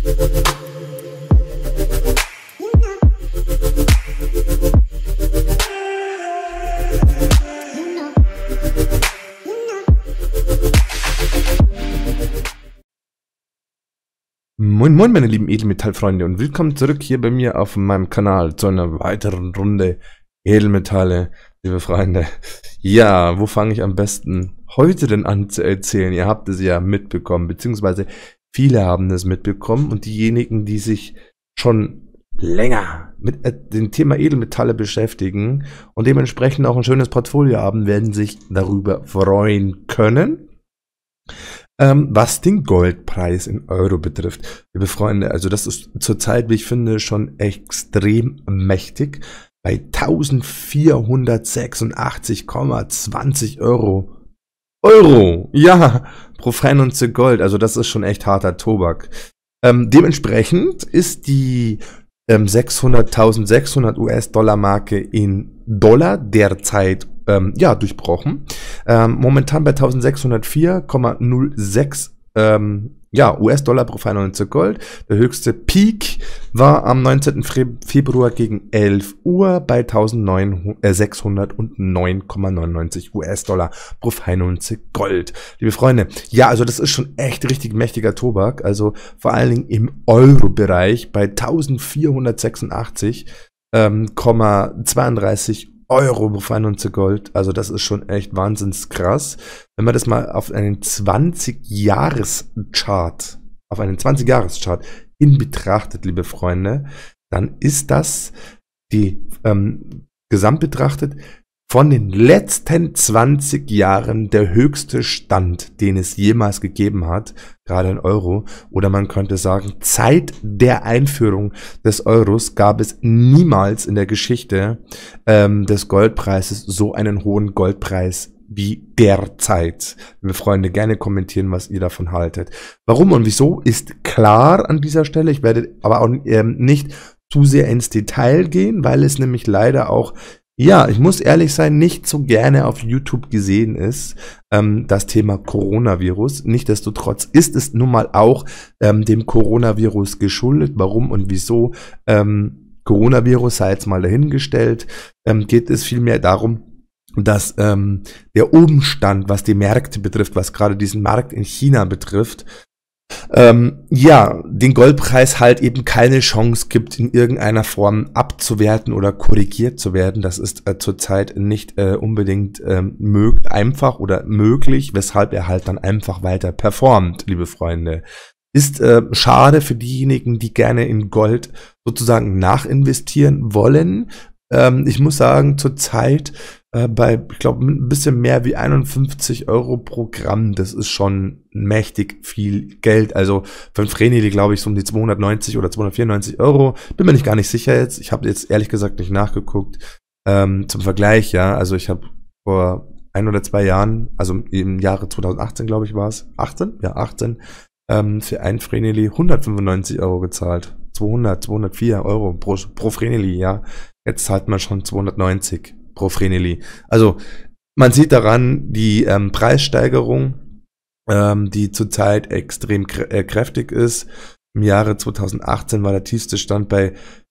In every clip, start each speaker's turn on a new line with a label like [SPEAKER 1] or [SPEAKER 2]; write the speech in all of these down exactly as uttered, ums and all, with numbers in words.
[SPEAKER 1] Moin moin meine lieben Edelmetallfreunde und willkommen zurück hier bei mir auf meinem Kanal zu einer weiteren Runde Edelmetalle, liebe Freunde. Ja, wo fange ich am besten heute denn an zu erzählen? Ihr habt es ja mitbekommen, beziehungsweise viele haben es mitbekommen und diejenigen, die sich schon länger mit äh, dem Thema Edelmetalle beschäftigen und dementsprechend auch ein schönes Portfolio haben, werden sich darüber freuen können. Ähm, was den Goldpreis in Euro betrifft, liebe Freunde, also das ist zurzeit, wie ich finde, schon extrem mächtig. Bei eintausendvierhundertsechsundachtzig Komma zwanzig Euro. Euro! Ja, pro Feinunze Gold, also das ist schon echt harter Tobak. Ähm, dementsprechend ist die ähm, sechshundert-tausendsechshundert US-Dollar Marke in Dollar derzeit Ähm, ja, durchbrochen. Ähm, momentan bei eintausendsechshundertvier Komma null sechs ähm, ja, US-Dollar pro Feinunze Gold. Der höchste Peak war am neunzehnten Februar gegen elf Uhr bei eintausendsechshundertneun Komma neunundneunzig US-Dollar pro Feinunze Gold. Liebe Freunde, ja, also das ist schon echt richtig mächtiger Tobak. Also vor allen Dingen im Euro-Bereich bei eintausendvierhundertsechsundachtzig Komma zweiunddreißig Euro pro Feinunze Gold, also das ist schon echt wahnsinnig krass. Wenn man das mal auf einen zwanzig-Jahres-Chart, auf einen zwanzig-Jahres-Chart in betrachtet, liebe Freunde, dann ist das die ähm, gesamt betrachtet von den letzten zwanzig Jahren der höchste Stand, den es jemals gegeben hat, gerade in Euro. Oder man könnte sagen, seit der Einführung des Euros gab es niemals in der Geschichte ähm, des Goldpreises so einen hohen Goldpreis wie derzeit. Liebe Freunde, gerne kommentieren, was ihr davon haltet. Warum und wieso ist klar an dieser Stelle. Ich werde aber auch ähm, nicht zu sehr ins Detail gehen, weil es nämlich leider auch, ja, ich muss ehrlich sein, nicht so gerne auf YouTube gesehen ist, ähm, das Thema Coronavirus. Nichtsdestotrotz ist es nun mal auch ähm, dem Coronavirus geschuldet. Warum und wieso? Ähm, Coronavirus sei jetzt mal dahingestellt. Ähm, geht es vielmehr darum, dass ähm, der Umstand, was die Märkte betrifft, was gerade diesen Markt in China betrifft, Ähm, ja, den Goldpreis halt eben keine Chance gibt, in irgendeiner Form abzuwerten oder korrigiert zu werden. Das ist äh, zurzeit nicht äh, unbedingt ähm, einfach oder möglich, weshalb er halt dann einfach weiter performt, liebe Freunde. Ist äh, schade für diejenigen, die gerne in Gold sozusagen nachinvestieren wollen. Ähm, ich muss sagen, zurzeit äh, bei, ich glaube, ein bisschen mehr wie einundfünfzig Euro pro Gramm, das ist schon mächtig viel Geld. Also für ein Vreneli, glaube ich, so um die zweihundertneunzig oder zweihundertvierundneunzig Euro. Bin mir nicht gar nicht sicher jetzt. Ich habe jetzt ehrlich gesagt nicht nachgeguckt. Ähm, zum Vergleich, ja, also ich habe vor ein oder zwei Jahren, also im Jahre zweitausendachtzehn, glaube ich, war es, achtzehn? Ja, achtzehn, ähm, für ein Vreneli hundertfünfundneunzig Euro gezahlt. zweihundert, zweihundertvier Euro pro, pro Vreneli, ja. Jetzt zahlt man schon zweihundertneunzig pro Vreneli. Also man sieht daran die ähm, Preissteigerung, ähm, die zurzeit extrem krä äh, kräftig ist. Im Jahre zweitausendachtzehn war der tiefste Stand bei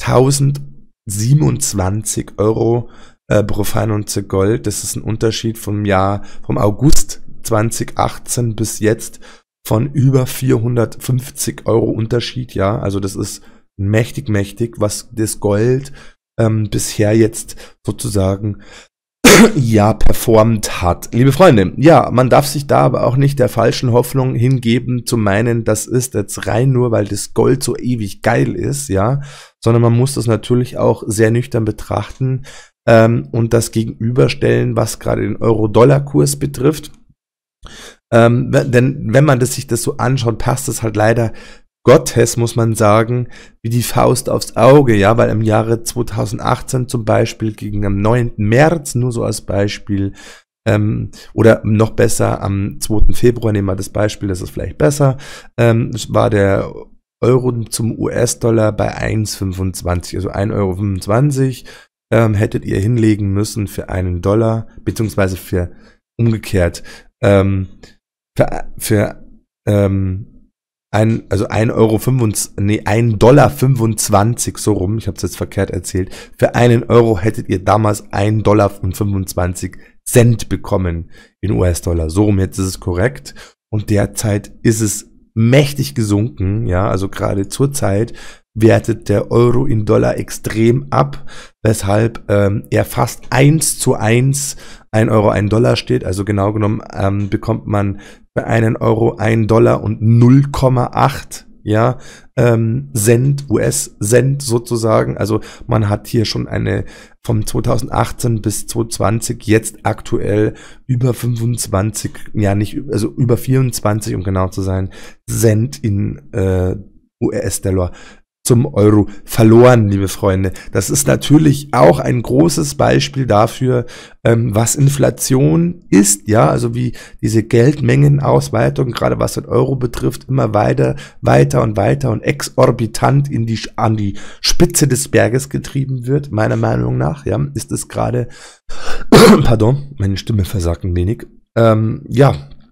[SPEAKER 1] tausendsiebenundzwanzig Euro äh, pro Feinunze Gold. Das ist ein Unterschied vom Jahr, vom August zweitausendachtzehn bis jetzt von über vierhundertfünfzig Euro Unterschied. Ja, also das ist mächtig, mächtig, was das Gold ähm, bisher jetzt sozusagen ja performt hat. Liebe Freunde, ja, man darf sich da aber auch nicht der falschen Hoffnung hingeben, zu meinen, das ist jetzt rein nur, weil das Gold so ewig geil ist, ja, sondern man muss das natürlich auch sehr nüchtern betrachten ähm, und das gegenüberstellen, was gerade den Euro-Dollar-Kurs betrifft. Ähm, denn wenn man das, sich das so anschaut, passt das halt leider Gottes, muss man sagen, wie die Faust aufs Auge, ja, weil im Jahre zweitausendachtzehn zum Beispiel gegen am neunten März, nur so als Beispiel, ähm, oder noch besser am zweiten Februar, nehmen wir das Beispiel, das ist vielleicht besser, ähm, war der Euro zum U S-Dollar bei eins Komma fünfundzwanzig, also ein Euro fünfundzwanzig, ähm, hättet ihr hinlegen müssen für einen Dollar, beziehungsweise für umgekehrt, ähm, für, für ähm, ein, also ein Euro fünfundzwanzig, nee, ein Dollar fünfundzwanzig, so rum, ich habe es jetzt verkehrt erzählt. Für einen Euro hättet ihr damals ein Dollar und fünfundzwanzig Cent bekommen in U S-Dollar. So rum, jetzt ist es korrekt. Und derzeit ist es mächtig gesunken, ja, also gerade zur Zeit wertet der Euro in Dollar extrem ab, weshalb ähm, er fast eins zu eins ein Euro, ein Dollar steht. Also genau genommen ähm, bekommt man bei einem Euro ein Dollar und null Komma acht, ja, ähm, Cent, U S-Cent sozusagen. Also man hat hier schon eine vom zweitausendachtzehn bis zweitausendzwanzig jetzt aktuell über fünfundzwanzig, ja nicht, also über vierundzwanzig, um genau zu sein, Cent in äh, U S-Dollar zum Euro verloren, liebe Freunde. Das ist natürlich auch ein großes Beispiel dafür, ähm, was Inflation ist, ja, also wie diese Geldmengenausweitung, gerade was den Euro betrifft, immer weiter, weiter und weiter und exorbitant in die, an die Spitze des Berges getrieben wird, meiner Meinung nach, ja, ist es gerade, pardon, meine Stimme versagt ein wenig, ähm, ja,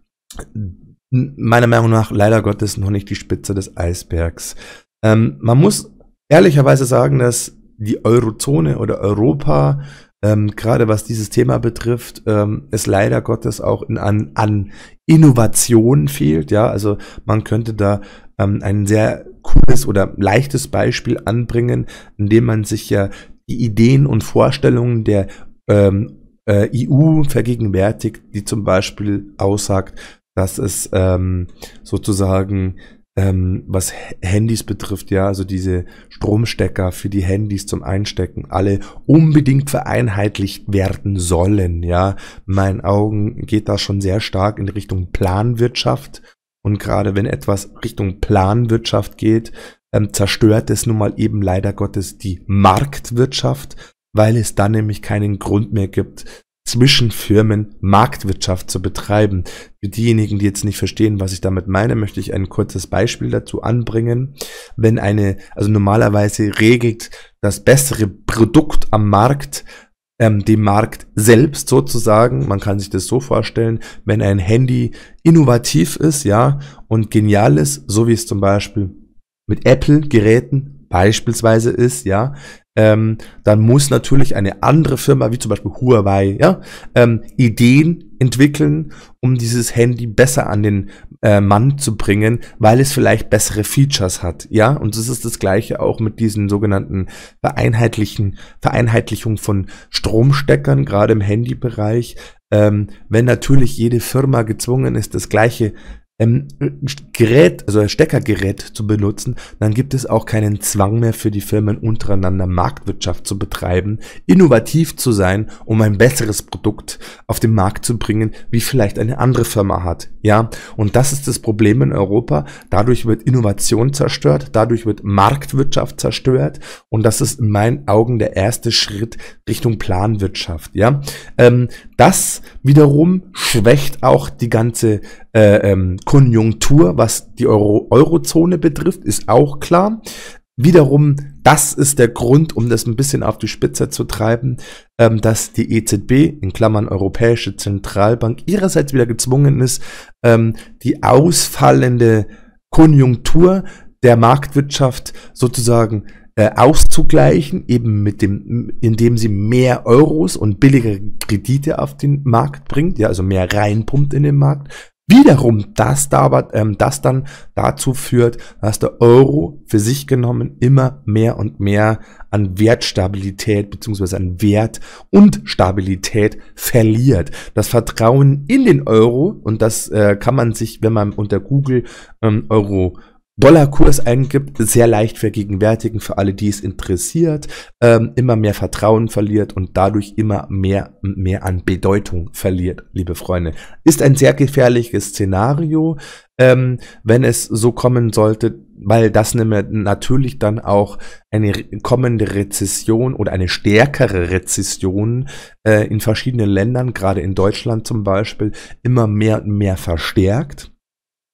[SPEAKER 1] meiner Meinung nach leider Gottes noch nicht die Spitze des Eisbergs. Ähm, man muss ehrlicherweise sagen, dass die Eurozone oder Europa, ähm, gerade was dieses Thema betrifft, ähm, es leider Gottes auch in, an, an Innovation fehlt. Ja, also man könnte da ähm, ein sehr cooles oder leichtes Beispiel anbringen, indem man sich ja die Ideen und Vorstellungen der ähm, äh, E U vergegenwärtigt, die zum Beispiel aussagt, dass es ähm, sozusagen Ähm, was Handys betrifft, ja, also diese Stromstecker für die Handys zum Einstecken, alle unbedingt vereinheitlicht werden sollen, ja. In meinen Augen geht das schon sehr stark in Richtung Planwirtschaft und gerade wenn etwas Richtung Planwirtschaft geht, ähm, zerstört es nun mal eben leider Gottes die Marktwirtschaft, weil es dann nämlich keinen Grund mehr gibt, zwischen Firmen Marktwirtschaft zu betreiben. Für diejenigen, die jetzt nicht verstehen, was ich damit meine, möchte ich ein kurzes Beispiel dazu anbringen. Wenn eine, also normalerweise regelt das bessere Produkt am Markt, ähm, dem Markt selbst sozusagen, man kann sich das so vorstellen, wenn ein Handy innovativ ist, ja, und genial ist, so wie es zum Beispiel mit Apple-Geräten beispielsweise ist, ja, Ähm, dann muss natürlich eine andere Firma, wie zum Beispiel Huawei, ja, ähm, Ideen entwickeln, um dieses Handy besser an den äh, Mann zu bringen, weil es vielleicht bessere Features hat, ja, und das ist das Gleiche auch mit diesen sogenannten vereinheitlichen, Vereinheitlichung von Stromsteckern, gerade im Handybereich, ähm, wenn natürlich jede Firma gezwungen ist, das gleiche Ähm, Gerät, also ein Steckergerät zu benutzen, dann gibt es auch keinen Zwang mehr für die Firmen untereinander Marktwirtschaft zu betreiben, innovativ zu sein, um ein besseres Produkt auf den Markt zu bringen, wie vielleicht eine andere Firma hat, ja, und das ist das Problem in Europa, dadurch wird Innovation zerstört, dadurch wird Marktwirtschaft zerstört und das ist in meinen Augen der erste Schritt Richtung Planwirtschaft, ja, ähm, das wiederum schwächt auch die ganze äh, ähm, Konjunktur, was die Euro Eurozone betrifft, ist auch klar. Wiederum, das ist der Grund, um das ein bisschen auf die Spitze zu treiben, ähm, dass die E Z B, in Klammern Europäische Zentralbank, ihrerseits wieder gezwungen ist, ähm, die ausfallende Konjunktur der Marktwirtschaft sozusagen äh, auszugleichen, eben mit dem, indem sie mehr Euros und billigere Kredite auf den Markt bringt, ja, also mehr reinpumpt in den Markt. Wiederum das, da aber, ähm, das dann dazu führt, dass der Euro für sich genommen immer mehr und mehr an Wertstabilität beziehungsweise an Wert und Stabilität verliert. Das Vertrauen in den Euro, und das äh, kann man sich, wenn man unter Google ähm, Euro Dollarkurs eingibt, sehr leicht vergegenwärtigen für alle, die es interessiert, ähm, immer mehr Vertrauen verliert und dadurch immer mehr und mehr an Bedeutung verliert, liebe Freunde. Ist ein sehr gefährliches Szenario, ähm, wenn es so kommen sollte, weil das natürlich dann auch eine kommende Rezession oder eine stärkere Rezession äh, in verschiedenen Ländern, gerade in Deutschland zum Beispiel, immer mehr und mehr verstärkt.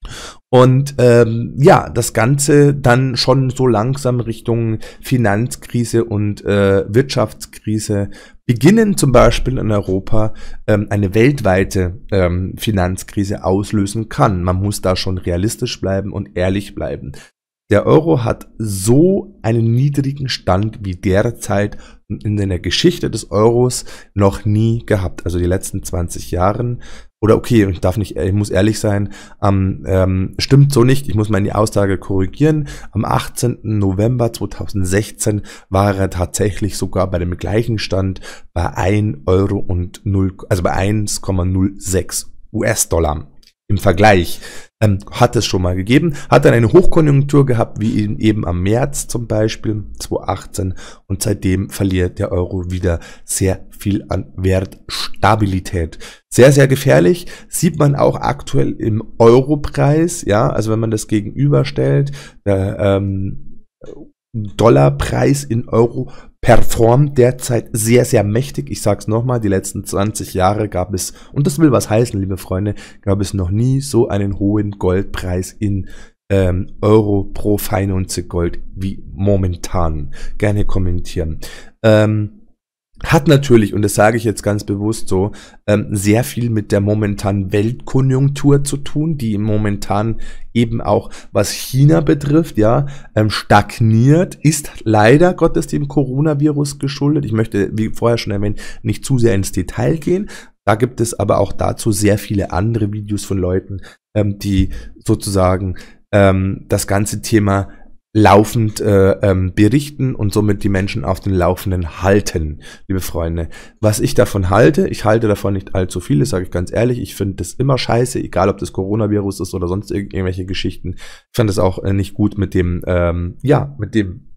[SPEAKER 1] Und ähm, ja, das Ganze dann schon so langsam Richtung Finanzkrise und äh, Wirtschaftskrise beginnen, zum Beispiel in Europa, ähm, eine weltweite ähm, Finanzkrise auslösen kann. Man muss da schon realistisch bleiben und ehrlich bleiben. Der Euro hat so einen niedrigen Stand wie derzeit in der Geschichte des Euros noch nie gehabt. Also die letzten zwanzig Jahren. Oder okay, ich darf nicht, ich muss ehrlich sein, ähm, ähm, stimmt so nicht, ich muss meine Aussage korrigieren. Am achtzehnten November zweitausendsechzehn war er tatsächlich sogar bei dem gleichen Stand bei ein Euro und null, also bei eins Komma null sechs US-Dollar. Im Vergleich ähm, hat es schon mal gegeben, hat dann eine Hochkonjunktur gehabt, wie eben am März zum Beispiel zweitausendachtzehn, und seitdem verliert der Euro wieder sehr viel an Wertstabilität. Sehr, sehr gefährlich, sieht man auch aktuell im Europreis, ja, also wenn man das gegenüberstellt, der ähm, Dollarpreis in Euro performt derzeit sehr, sehr mächtig. Ich sag's nochmal, die letzten zwanzig Jahre gab es, und das will was heißen, liebe Freunde, gab es noch nie so einen hohen Goldpreis in ähm, Euro pro Feinunze Gold wie momentan. Gerne kommentieren. Ähm, Hat natürlich, und das sage ich jetzt ganz bewusst so, ähm, sehr viel mit der momentanen Weltkonjunktur zu tun, die momentan eben auch, was China betrifft, ja, ähm, stagniert, ist leider Gottes dem Coronavirus geschuldet. Ich möchte, wie vorher schon erwähnt, nicht zu sehr ins Detail gehen. Da gibt es aber auch dazu sehr viele andere Videos von Leuten, ähm, die sozusagen ähm, das ganze Thema laufend äh, ähm, berichten und somit die Menschen auf den Laufenden halten, liebe Freunde. Was ich davon halte, ich halte davon nicht allzu viel, das sage ich ganz ehrlich, ich finde das immer scheiße, egal ob das Coronavirus ist oder sonst irg irgendwelche Geschichten. Ich fand das auch äh, nicht gut mit dem, ähm, ja, mit dem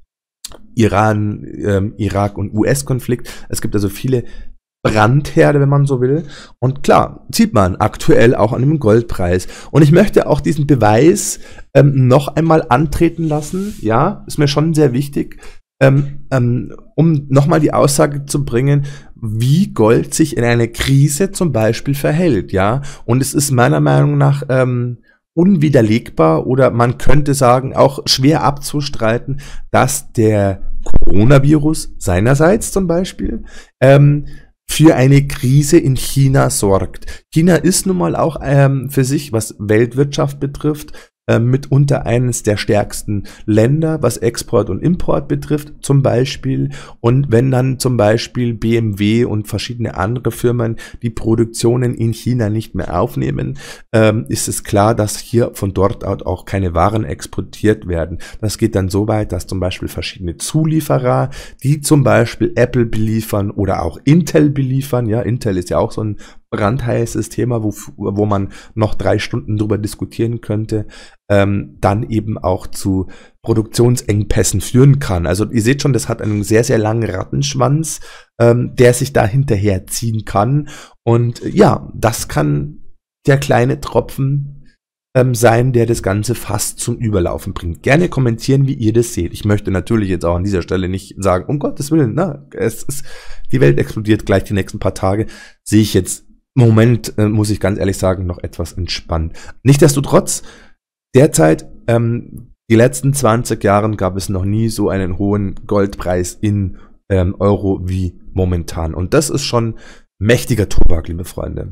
[SPEAKER 1] Iran, ähm, Irak und U S-Konflikt. Es gibt also viele Brandherde, wenn man so will. Und klar, sieht man aktuell auch an dem Goldpreis. Und ich möchte auch diesen Beweis ähm, noch einmal antreten lassen. Ja, ist mir schon sehr wichtig, ähm, ähm, um nochmal die Aussage zu bringen, wie Gold sich in einer Krise zum Beispiel verhält. Ja, und es ist meiner Meinung nach ähm, unwiderlegbar oder man könnte sagen, auch schwer abzustreiten, dass der Coronavirus seinerseits zum Beispiel ähm, für eine Krise in China sorgt. China ist nun mal auch ähm, für sich, was Weltwirtschaft betrifft, äh, mitunter eines der stärksten Länder, was Export und Import betrifft zum Beispiel. Und wenn dann zum Beispiel B M W und verschiedene andere Firmen die Produktionen in China nicht mehr aufnehmen, ähm, ist es klar, dass hier von dort aus auch keine Waren exportiert werden. Das geht dann so weit, dass zum Beispiel verschiedene Zulieferer, die zum Beispiel Apple beliefern oder auch Intel beliefern, ja, Intel ist ja auch so ein brandheißes Thema, wo, wo man noch drei Stunden drüber diskutieren könnte, ähm, dann eben auch zu Produktionsengpässen führen kann. Also ihr seht schon, das hat einen sehr, sehr langen Rattenschwanz, ähm, der sich da hinterher ziehen kann. Und äh, ja, das kann der kleine Tropfen ähm, sein, der das Ganze fast zum Überlaufen bringt. Gerne kommentieren, wie ihr das seht. Ich möchte natürlich jetzt auch an dieser Stelle nicht sagen, um Gottes Willen, na, es ist, die Welt explodiert gleich die nächsten paar Tage. Sehe ich jetzt im Moment, äh, muss ich ganz ehrlich sagen, noch etwas entspannt. Nichtsdestotrotz, derzeit, ähm, die letzten zwanzig Jahren gab es noch nie so einen hohen Goldpreis in ähm, Euro wie momentan. Und das ist schon mächtiger Tobak, liebe Freunde.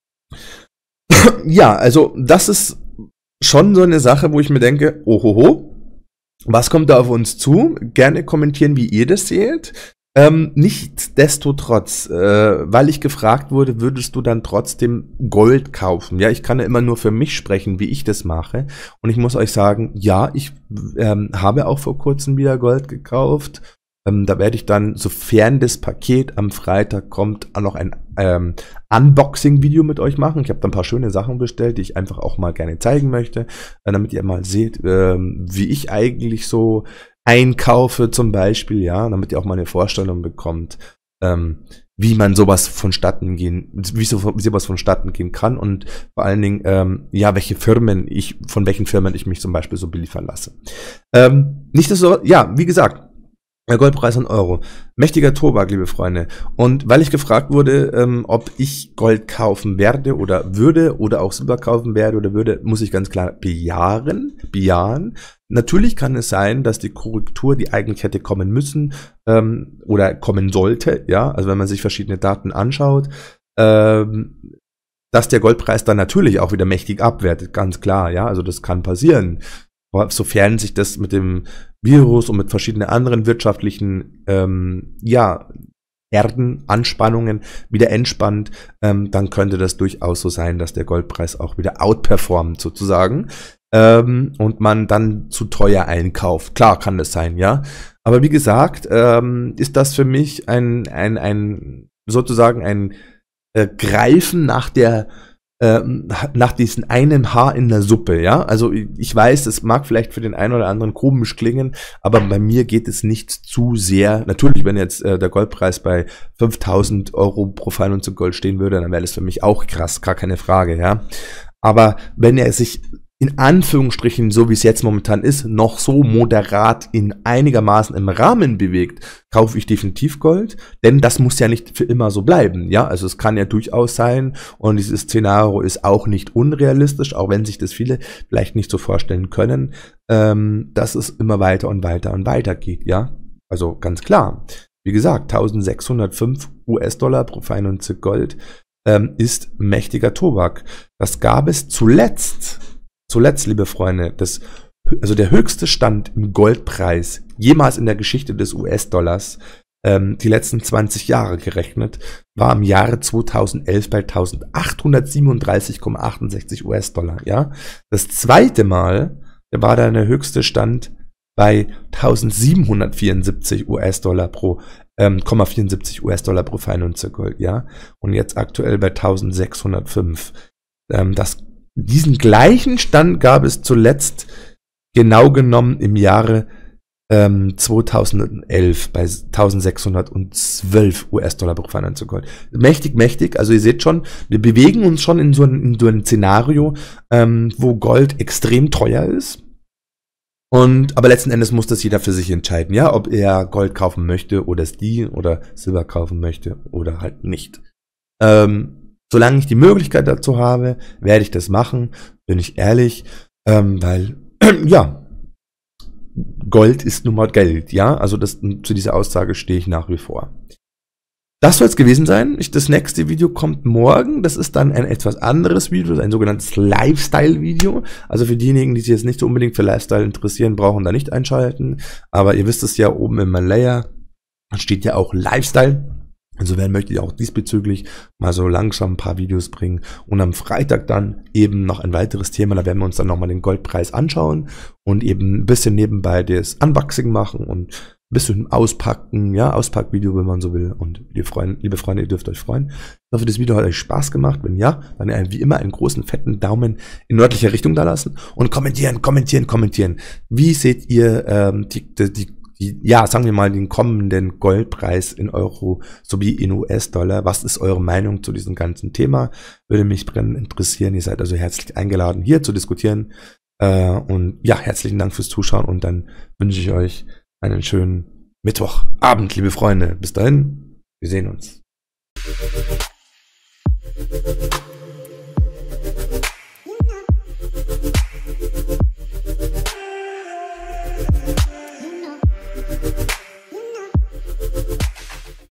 [SPEAKER 1] Ja, also das ist schon so eine Sache, wo ich mir denke, ohoho, was kommt da auf uns zu? Gerne kommentieren, wie ihr das seht. Ähm, nichtsdestotrotz, äh, weil ich gefragt wurde, würdest du dann trotzdem Gold kaufen? Ja, ich kann ja immer nur für mich sprechen, wie ich das mache. Und ich muss euch sagen, ja, ich ähm, habe auch vor kurzem wieder Gold gekauft. Ähm, da werde ich dann, sofern das Paket am Freitag kommt, auch noch ein ähm, Unboxing-Video mit euch machen. Ich habe da ein paar schöne Sachen bestellt, die ich einfach auch mal gerne zeigen möchte, äh, damit ihr mal seht, äh, wie ich eigentlich so einkaufe zum Beispiel, ja, damit ihr auch mal eine Vorstellung bekommt, ähm, wie man sowas vonstatten gehen, wie, so, wie sowas vonstatten gehen kann und vor allen Dingen, ähm, ja, welche Firmen ich, von welchen Firmen ich mich zum Beispiel so beliefern lasse. Ähm, nicht, dass so, ja, wie gesagt, Der Goldpreis in Euro. Mächtiger Tobak, liebe Freunde. Und weil ich gefragt wurde, ähm, ob ich Gold kaufen werde oder würde oder auch Silber kaufen werde oder würde, muss ich ganz klar bejahen. bejahen. Natürlich kann es sein, dass die Korrektur, die eigentlich hätte kommen müssen ähm, oder kommen sollte, ja, also wenn man sich verschiedene Daten anschaut, ähm, dass der Goldpreis dann natürlich auch wieder mächtig abwertet, ganz klar, ja, also das kann passieren. Sofern sich das mit dem Virus und mit verschiedenen anderen wirtschaftlichen ähm, ja, Erdenanspannungen wieder entspannt, ähm, dann könnte das durchaus so sein, dass der Goldpreis auch wieder outperformt sozusagen ähm, und man dann zu teuer einkauft. Klar kann das sein, ja. Aber wie gesagt, ähm, ist das für mich ein, ein, ein sozusagen ein äh, Greifen nach der Ähm, nach diesem einen Haar in der Suppe, ja, also ich weiß, es mag vielleicht für den einen oder anderen komisch klingen, aber bei mir geht es nicht zu sehr, natürlich, wenn jetzt äh, der Goldpreis bei fünftausend Euro pro Feinunze Gold stehen würde, dann wäre das für mich auch krass, gar keine Frage, ja, aber wenn er sich in Anführungsstrichen, so wie es jetzt momentan ist, noch so moderat in einigermaßen im Rahmen bewegt, kaufe ich definitiv Gold, denn das muss ja nicht für immer so bleiben, ja, also es kann ja durchaus sein und dieses Szenario ist auch nicht unrealistisch, auch wenn sich das viele vielleicht nicht so vorstellen können, ähm, dass es immer weiter und weiter und weiter geht, ja, also ganz klar, wie gesagt, eintausendsechshundertfünf US-Dollar pro Feinunze Gold ähm, ist mächtiger Tobak, das gab es zuletzt Zuletzt, liebe Freunde, das, also der höchste Stand im Goldpreis jemals in der Geschichte des U S-Dollars, ähm, die letzten zwanzig Jahre gerechnet, war im Jahre zweitausendelf bei eintausendachthundertsiebenunddreißig Komma achtundsechzig US-Dollar. Ja? Das zweite Mal war dann der höchste Stand bei eintausendsiebenhundertvierundsiebzig US-Dollar pro ähm, vierundsiebzig US-Dollar pro Feinunze Gold. Ja? Und jetzt aktuell bei eintausendsechshundertfünf. Ähm, das Diesen gleichen Stand gab es zuletzt genau genommen im Jahre ähm, zweitausendelf bei eintausendsechshundertzwölf US-Dollar pro Feinunze Gold. Mächtig, mächtig. Also ihr seht schon, wir bewegen uns schon in so ein, in so ein Szenario, ähm, wo Gold extrem teuer ist. Und aber letzten Endes muss das jeder für sich entscheiden, ja, ob er Gold kaufen möchte oder es die oder Silber kaufen möchte oder halt nicht. Ähm, Solange ich die Möglichkeit dazu habe, werde ich das machen, bin ich ehrlich, ähm, weil, ja, Gold ist nun mal Geld, ja, also das, zu dieser Aussage stehe ich nach wie vor. Das soll es gewesen sein. Ich, das nächste Video kommt morgen, das ist dann ein etwas anderes Video, ein sogenanntes Lifestyle-Video, also für diejenigen, die sich jetzt nicht so unbedingt für Lifestyle interessieren, brauchen da nicht einschalten, aber ihr wisst es ja, oben im Layer steht ja auch Lifestyle. Insofern möchte ich auch diesbezüglich mal so langsam ein paar Videos bringen und am Freitag dann eben noch ein weiteres Thema, da werden wir uns dann nochmal den Goldpreis anschauen und eben ein bisschen nebenbei das Unboxing machen und ein bisschen auspacken, ja, Auspackvideo, wenn man so will. Und liebe Freunde, liebe Freunde, ihr dürft euch freuen. Ich hoffe, das Video hat euch Spaß gemacht. Wenn ja, dann wie immer einen großen, fetten Daumen in nördlicher Richtung da lassen und kommentieren, kommentieren, kommentieren. Wie seht ihr ähm, die, die, die Die, ja, sagen wir mal, den kommenden Goldpreis in Euro sowie in U S-Dollar. Was ist eure Meinung zu diesem ganzen Thema? Würde mich brennend interessieren. Ihr seid also herzlich eingeladen, hier zu diskutieren. Äh, und ja, herzlichen Dank fürs Zuschauen und dann wünsche ich euch einen schönen Mittwochabend, liebe Freunde. Bis dahin, wir sehen uns.